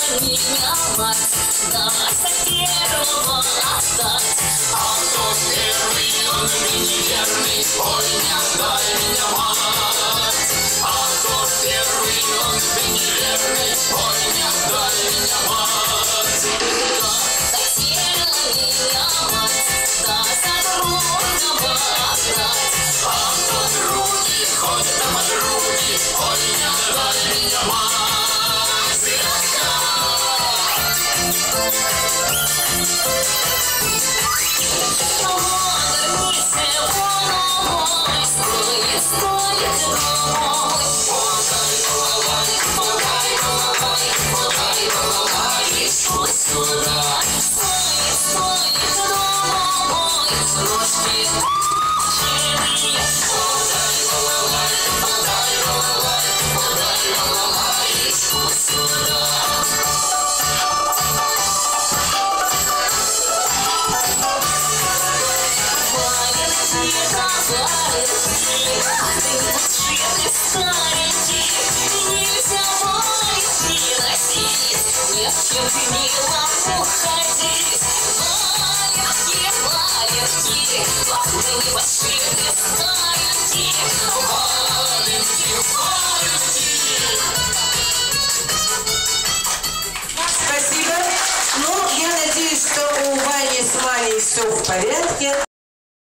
меня мать, да за первого отдать. А кто первый, он мне неверный, ой, не отдай меня мать. А кто первый, он мне неверный, ой, не отдай меня мать. Да хотела меня мать, да за другого отдать. А кто други, ходят на подруги, ой, не отдай меня мать. Чем ты мила уходить, валенки, валенки, плохие небольшие старенькие, валенки, валенки. Спасибо. Ну, я надеюсь, что у Вани с Маней все в порядке.